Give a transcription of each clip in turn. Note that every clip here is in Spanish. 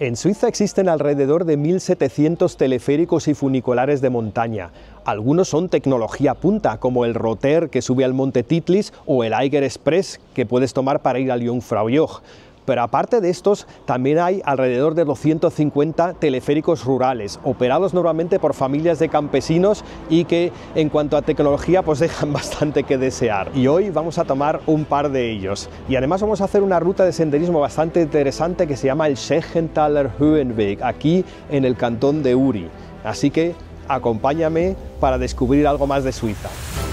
En Suiza existen alrededor de 1.700 teleféricos y funiculares de montaña. Algunos son tecnología punta, como el Roter que sube al Monte Titlis o el Eiger Express que puedes tomar para ir al Jungfraujoch. Pero aparte de estos, también hay alrededor de 250 teleféricos rurales, operados normalmente por familias de campesinos y que en cuanto a tecnología pues dejan bastante que desear. Y hoy vamos a tomar un par de ellos. Y además vamos a hacer una ruta de senderismo bastante interesante que se llama el Schechenthaler Höhenweg, aquí en el cantón de Uri. Así que acompáñame para descubrir algo más de Suiza.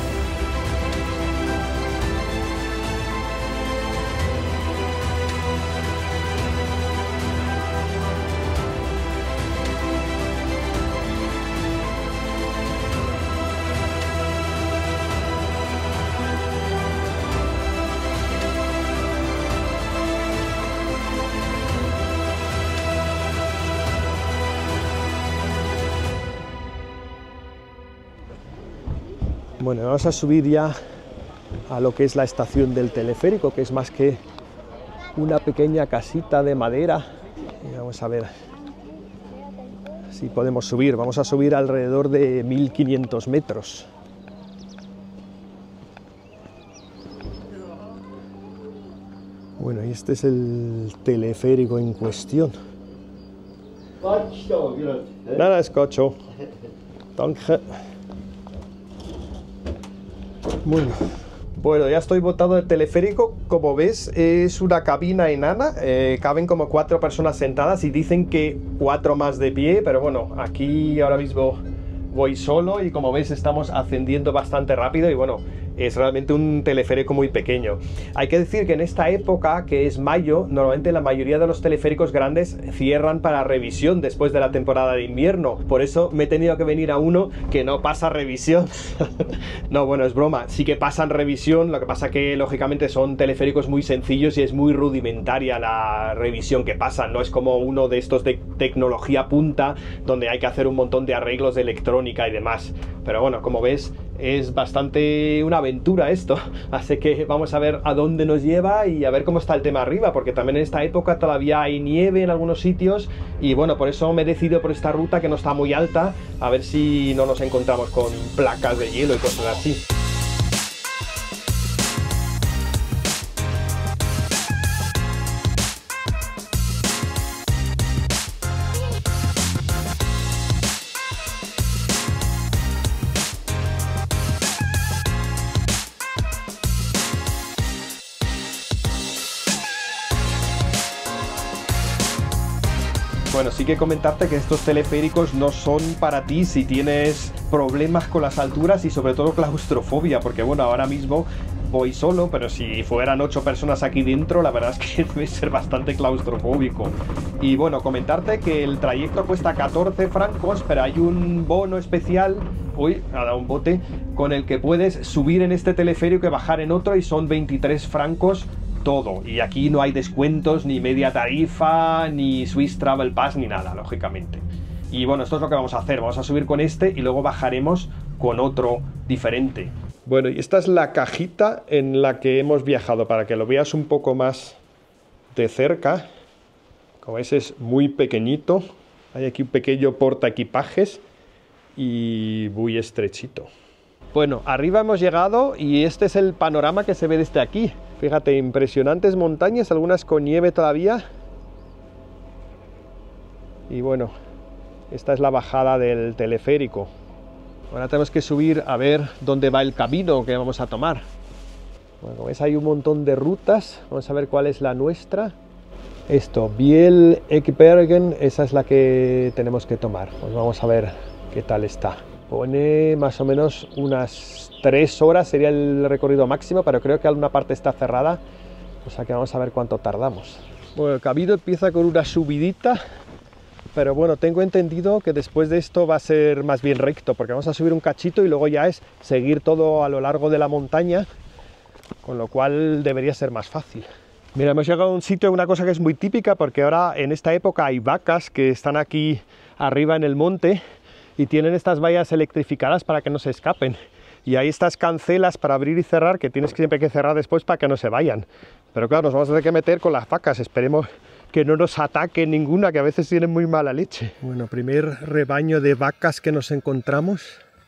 Bueno, vamos a subir ya a lo que es la estación del teleférico, que es más que una pequeña casita de madera. Y vamos a ver si podemos subir. Vamos a subir alrededor de 1500 metros. Bueno, y este es el teleférico en cuestión. Nada, escucho. Danke. Bueno, ya estoy botado del teleférico. Como ves, es una cabina enana, caben como 4 personas sentadas y dicen que 4 más de pie, pero bueno, aquí ahora mismo voy solo y como ves estamos ascendiendo bastante rápido y bueno, es realmente un teleférico muy pequeño. Hay que decir que en esta época, que es mayo, normalmente la mayoría de los teleféricos grandes cierran para revisión después de la temporada de invierno. Por eso me he tenido que venir a uno que no pasa revisión. No, bueno, es broma. Sí que pasan revisión, lo que pasa que lógicamente son teleféricos muy sencillos y es muy rudimentaria la revisión que pasan. No es como uno de estos de tecnología punta, donde hay que hacer un montón de arreglos de electrónica y demás. Pero bueno, como ves, es bastante una aventura esto, así que vamos a ver a dónde nos lleva y a ver cómo está el tema arriba, porque también en esta época todavía hay nieve en algunos sitios y bueno, por eso me he decidido por esta ruta que no está muy alta, a ver si no nos encontramos con placas de hielo y cosas así. Bueno, sí que comentarte que estos teleféricos no son para ti si tienes problemas con las alturas y sobre todo claustrofobia, porque bueno, ahora mismo voy solo, pero si fueran 8 personas aquí dentro, la verdad es que debe ser bastante claustrofóbico. Y bueno, comentarte que el trayecto cuesta 14 francos, pero hay un bono especial, uy, ha dado un bote, con el que puedes subir en este teleférico y bajar en otro y son 23 francos todo, y aquí no hay descuentos, ni media tarifa, ni Swiss Travel Pass, ni nada, lógicamente. Y bueno, esto es lo que vamos a hacer, vamos a subir con este y luego bajaremos con otro diferente. Bueno, y esta es la cajita en la que hemos viajado, para que lo veas un poco más de cerca. Como ves, es muy pequeñito, hay aquí un pequeño portaequipajes y muy estrechito. Bueno, arriba hemos llegado y este es el panorama que se ve desde aquí. Fíjate, impresionantes montañas, algunas con nieve todavía. Y bueno, esta es la bajada del teleférico. Ahora tenemos que subir a ver dónde va el camino que vamos a tomar. Bueno, como ves, hay un montón de rutas. Vamos a ver cuál es la nuestra. Esto, Biel-Ekbergen, esa es la que tenemos que tomar. Pues vamos a ver qué tal está. Pone más o menos unas 3 horas sería el recorrido máximo, pero creo que alguna parte está cerrada, o sea que vamos a ver cuánto tardamos. Bueno, el camino empieza con una subidita, pero bueno, tengo entendido que después de esto va a ser más bien recto, porque vamos a subir un cachito y luego ya es seguir todo a lo largo de la montaña, con lo cual debería ser más fácil. Mira, hemos llegado a un sitio, una cosa que es muy típica, porque ahora en esta época hay vacas que están aquí arriba en el monte, y tienen estas vallas electrificadas para que no se escapen. Y hay estas cancelas para abrir y cerrar que tienes siempre que cerrar después para que no se vayan. Pero claro, nos vamos a tener que meter con las vacas. Esperemos que no nos ataque ninguna, que a veces tienen muy mala leche. Bueno, primer rebaño de vacas que nos encontramos.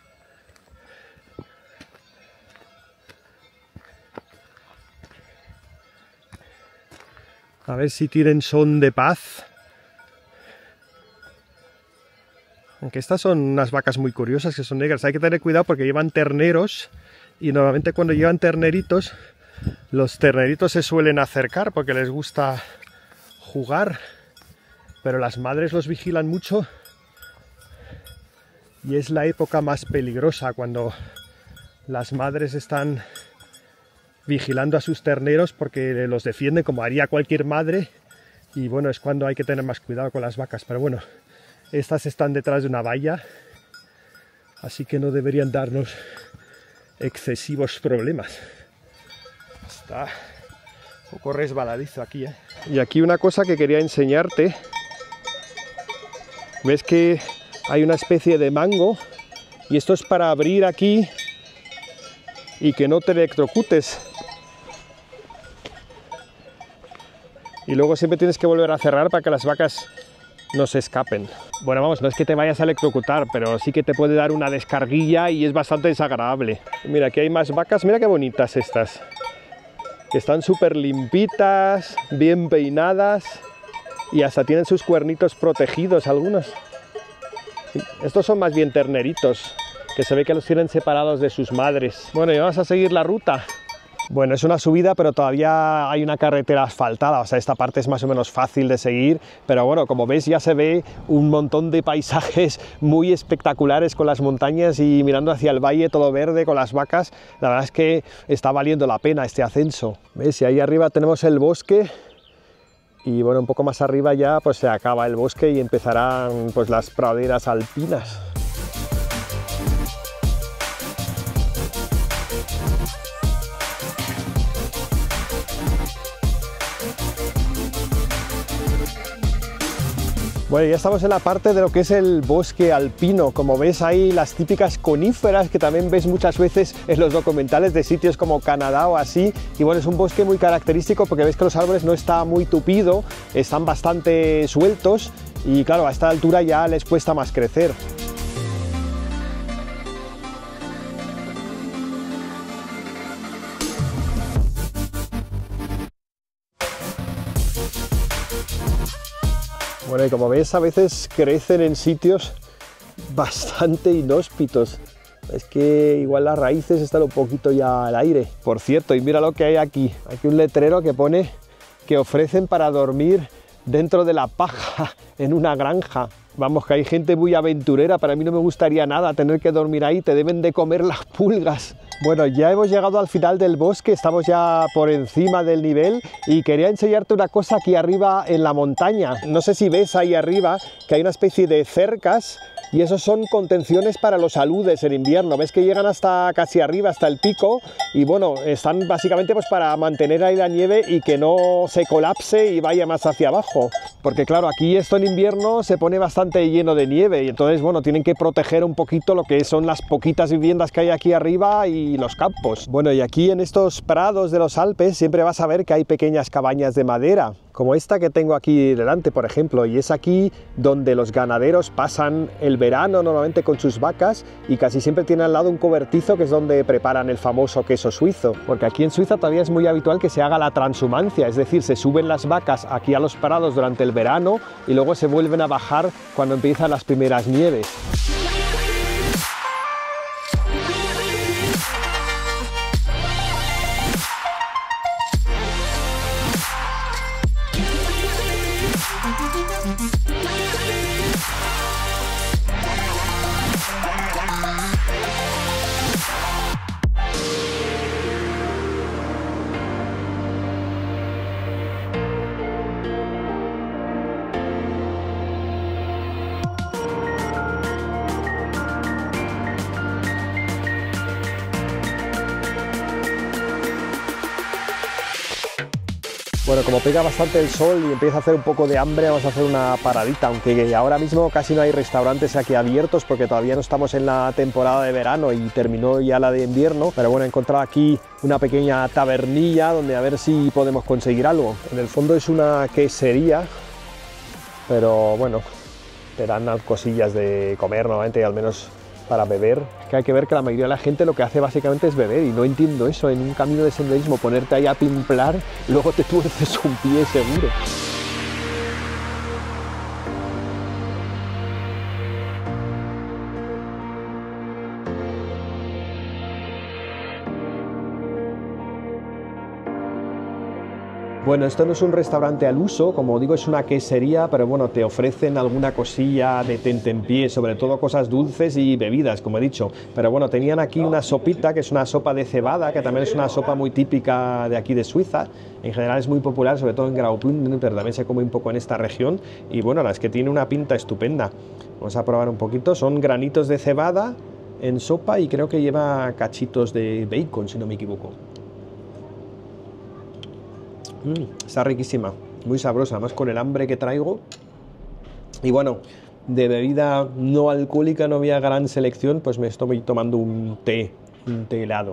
A ver si tienen son de paz. Aunque estas son unas vacas muy curiosas, que son negras. Hay que tener cuidado porque llevan terneros y normalmente cuando llevan terneritos, los terneritos se suelen acercar porque les gusta jugar, pero las madres los vigilan mucho y es la época más peligrosa cuando las madres están vigilando a sus terneros porque los defienden como haría cualquier madre, y bueno, es cuando hay que tener más cuidado con las vacas. Pero bueno, estas están detrás de una valla, así que no deberían darnos excesivos problemas. Está un poco resbaladizo aquí, ¿eh? Y aquí una cosa que quería enseñarte. ¿Ves que hay una especie de mango? Y esto es para abrir aquí y que no te electrocutes. Y luego siempre tienes que volver a cerrar para que las vacas no se escapen. Bueno, vamos, no es que te vayas a electrocutar, pero sí que te puede dar una descarguilla y es bastante desagradable. Mira, aquí hay más vacas, mira qué bonitas estas. Que están súper limpitas, bien peinadas y hasta tienen sus cuernitos protegidos algunos. Estos son más bien terneritos, que se ve que los tienen separados de sus madres. Bueno, y vamos a seguir la ruta. Bueno, es una subida, pero todavía hay una carretera asfaltada, o sea, esta parte es más o menos fácil de seguir, pero bueno, como veis ya se ve un montón de paisajes muy espectaculares con las montañas y mirando hacia el valle todo verde con las vacas. La verdad es que está valiendo la pena este ascenso. ¿Ves? Y ahí arriba tenemos el bosque y bueno, un poco más arriba ya pues se acaba el bosque y empezarán pues las praderas alpinas. Bueno, ya estamos en la parte de lo que es el bosque alpino. Como ves, hay las típicas coníferas que también ves muchas veces en los documentales de sitios como Canadá o así. Y bueno, es un bosque muy característico porque ves que los árboles no está muy tupido, están bastante sueltos y claro, a esta altura ya les cuesta más crecer. Bueno, y como ves, a veces crecen en sitios bastante inhóspitos. Es que igual las raíces están un poquito ya al aire. Por cierto, y mira lo que hay aquí. Aquí un letrero que pone que ofrecen para dormir dentro de la paja en una granja. Vamos, que hay gente muy aventurera. Para mí no me gustaría nada tener que dormir ahí. Te deben de comer las pulgas. Bueno, ya hemos llegado al final del bosque, estamos ya por encima del nivel y quería enseñarte una cosa aquí arriba en la montaña. No sé si ves ahí arriba que hay una especie de cercas y esos son contenciones para los aludes en invierno. Ves que llegan hasta casi arriba, hasta el pico, y bueno, están básicamente pues para mantener ahí la nieve y que no se colapse y vaya más hacia abajo. Porque claro, aquí esto en invierno se pone bastante lleno de nieve y entonces bueno, tienen que proteger un poquito lo que son las poquitas viviendas que hay aquí arriba y los campos. Bueno, y aquí en estos prados de los Alpes siempre vas a ver que hay pequeñas cabañas de madera, como esta que tengo aquí delante, por ejemplo, y es aquí donde los ganaderos pasan el verano normalmente con sus vacas y casi siempre tienen al lado un cobertizo que es donde preparan el famoso queso suizo, porque aquí en Suiza todavía es muy habitual que se haga la transhumancia, es decir, se suben las vacas aquí a los prados durante el verano y luego se vuelven a bajar cuando empiezan las primeras nieves. Bueno, como pega bastante el sol y empieza a hacer un poco de hambre, vamos a hacer una paradita, aunque ahora mismo casi no hay restaurantes aquí abiertos porque todavía no estamos en la temporada de verano y terminó ya la de invierno, pero bueno, he encontrado aquí una pequeña tabernilla donde a ver si podemos conseguir algo. En el fondo es una quesería, pero bueno, te dan cosillas de comer normalmente, al menos para beber. Que hay que ver que la mayoría de la gente lo que hace básicamente es beber, y no entiendo eso, en un camino de senderismo ponerte ahí a pimplar, luego te tuerces un pie seguro. Bueno, esto no es un restaurante al uso, como digo, es una quesería, pero bueno, te ofrecen alguna cosilla de tentempié, sobre todo cosas dulces y bebidas, como he dicho. Pero bueno, tenían aquí una sopita, que es una sopa de cebada, que también es una sopa muy típica de aquí de Suiza. En general es muy popular, sobre todo en Graubünden, pero también se come un poco en esta región. Y bueno, la es que tiene una pinta estupenda. Vamos a probar un poquito. Son granitos de cebada en sopa y creo que lleva cachitos de bacon, si no me equivoco. Está riquísima, muy sabrosa, además con el hambre que traigo. Y bueno, de bebida no alcohólica no había gran selección, pues me estoy tomando un té helado.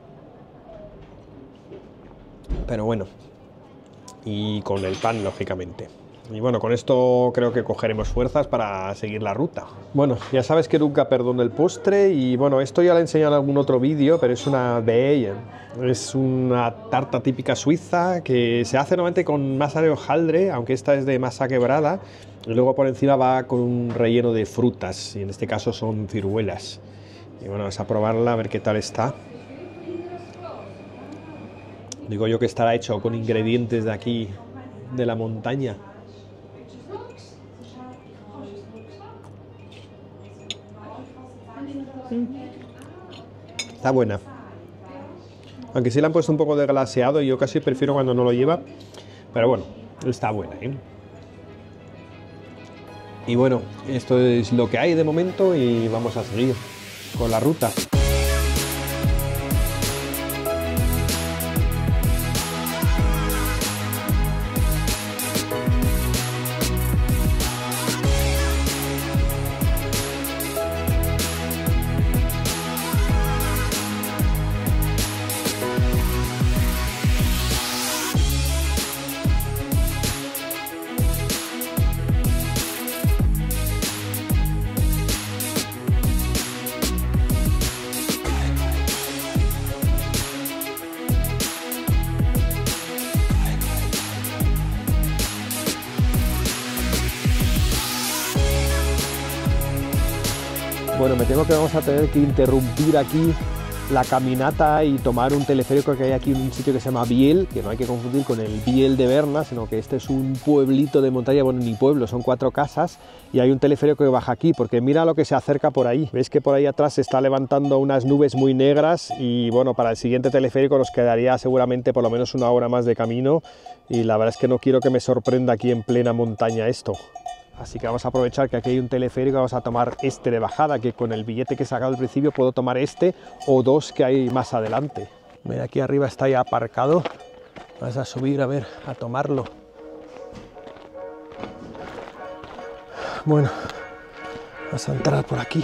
Pero bueno, y con el pan, lógicamente. Y bueno, con esto creo que cogeremos fuerzas para seguir la ruta. Bueno, ya sabes que nunca perdono el postre, y bueno, esto ya lo he enseñado en algún otro vídeo, pero es una Beier. Es una tarta típica suiza que se hace normalmente con masa de hojaldre, aunque esta es de masa quebrada, y luego por encima va con un relleno de frutas, y en este caso son ciruelas. Y bueno, vamos a probarla a ver qué tal está. Digo yo que estará hecho con ingredientes de aquí, de la montaña. Está buena, aunque sí le han puesto un poco de glaseado y yo casi prefiero cuando no lo lleva, pero bueno, está buena, ¿eh? Y bueno, esto es lo que hay de momento y vamos a seguir con la ruta. Bueno, me temo que vamos a tener que interrumpir aquí la caminata y tomar un teleférico, que hay aquí en un sitio que se llama Biel, que no hay que confundir con el Biel de Berna, sino que este es un pueblito de montaña, bueno, ni pueblo, son 4 casas, y hay un teleférico que baja aquí, porque mira lo que se acerca por ahí. Veis que por ahí atrás se está levantando unas nubes muy negras, y bueno, para el siguiente teleférico nos quedaría seguramente por lo menos 1 hora más de camino, y la verdad es que no quiero que me sorprenda aquí en plena montaña esto. Así que vamos a aprovechar que aquí hay un teleférico, vamos a tomar este de bajada, que con el billete que he sacado al principio puedo tomar este o 2 que hay más adelante. Mira, aquí arriba está ya aparcado. Vamos a subir a ver, a tomarlo. Bueno, vamos a entrar por aquí.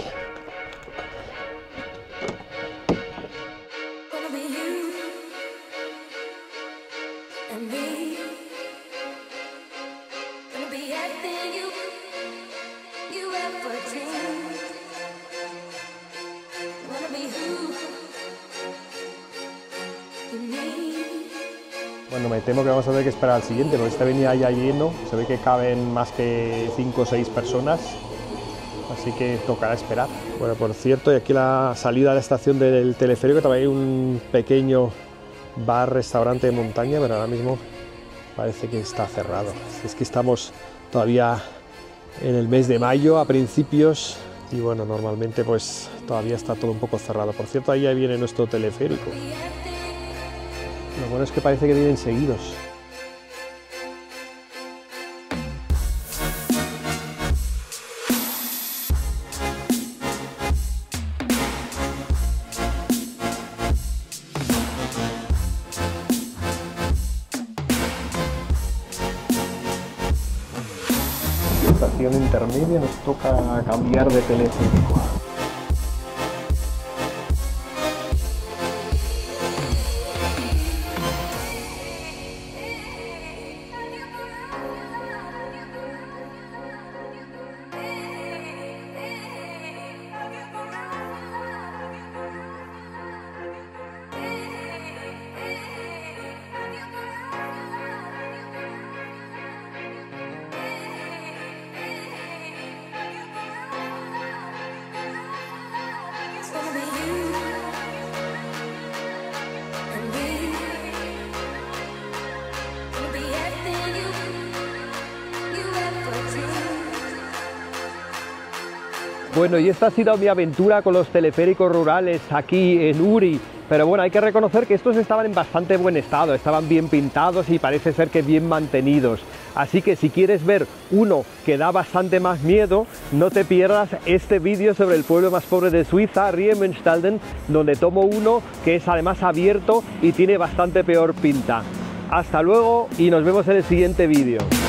Bueno, me temo que vamos a tener que esperar al siguiente, porque este venía ya lleno, se ve que caben más que 5 o 6 personas, así que tocará esperar. Bueno, por cierto, y aquí la salida de la estación del teleférico también hay un pequeño bar, restaurante de montaña, pero ahora mismo parece que está cerrado. Es que estamos todavía en el mes de mayo, a principios, y bueno, normalmente pues todavía está todo un poco cerrado. Por cierto, ahí ya viene nuestro teleférico. Lo bueno es que parece que vienen seguidos. Estación intermedia, nos toca cambiar de teleférico. Bueno, y esta ha sido mi aventura con los teleféricos rurales aquí en Uri. Pero bueno, hay que reconocer que estos estaban en bastante buen estado, estaban bien pintados y parece ser que bien mantenidos. Así que si quieres ver uno que da bastante más miedo, no te pierdas este vídeo sobre el pueblo más pobre de Suiza, Riemenstalden, donde tomo uno que es además abierto y tiene bastante peor pinta. Hasta luego y nos vemos en el siguiente vídeo.